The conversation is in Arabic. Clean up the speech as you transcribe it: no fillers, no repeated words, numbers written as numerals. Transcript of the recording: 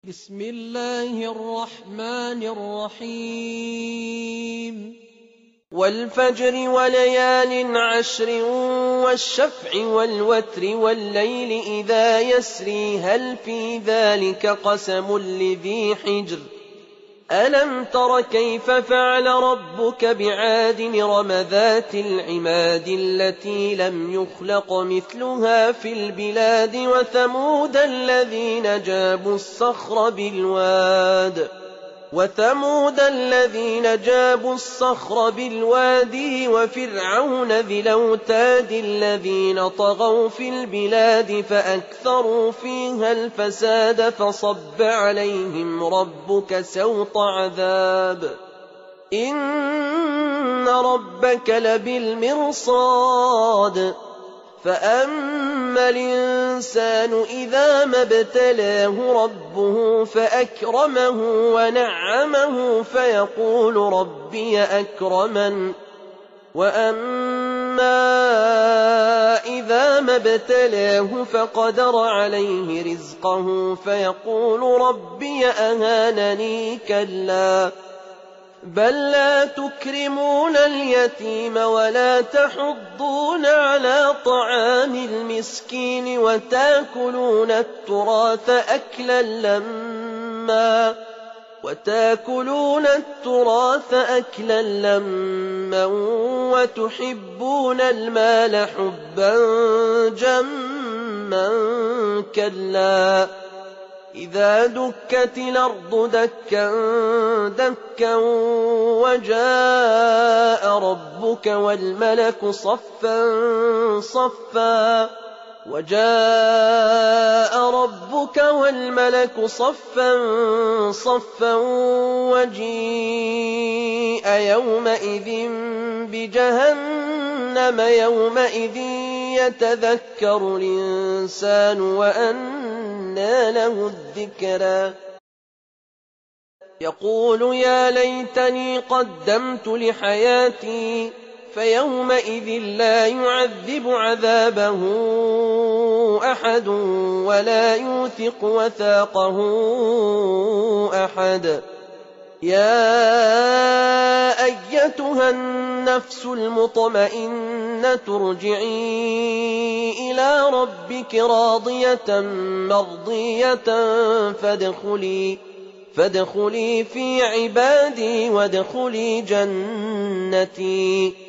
بسم الله الرحمن الرحيم والفجر وليال عشر والشفع والوتر والليل إذا يسري هل في ذلك قسم لذي حجر ألم تر كيف فعل ربك بعاد إرم ذات العماد التي لم يخلق مثلها في البلاد وثمود الذين جابوا الصخر بالوادي وفرعون ذي الأوتاد الذين طغوا في البلاد فأكثروا فيها الفساد فصب عليهم ربك سوط عذاب إن ربك لبالمرصاد فأما الإنسان إذا ما ابتلاه ربه فأكرمه ونعمه فيقول ربي أكرمن وأما إذا ما ابتلاه فقدر عليه رزقه فيقول ربي أهانني كلا بل لا تكرمون اليتيم ولا تحضون على طعام المسكين وتأكلون التراث أكلا لما وتحبون المال حبا جما كلا إذا دكت الأرض دكا دكا وجاء ربك والملك صفا صفا وجيء يومئذ بجهنم يومئذ يتذكر الإنسان وأنى له الذكرى يقول يا ليتني قدمت لحياتي فيومئذ لا يعذب عذابه أحد ولا يوثق وثاقه أحد يا أيتها النفس المطمئنة ارجعي إلى ربك راضية مرضية فادخلي في عبادي وادخلي جنتي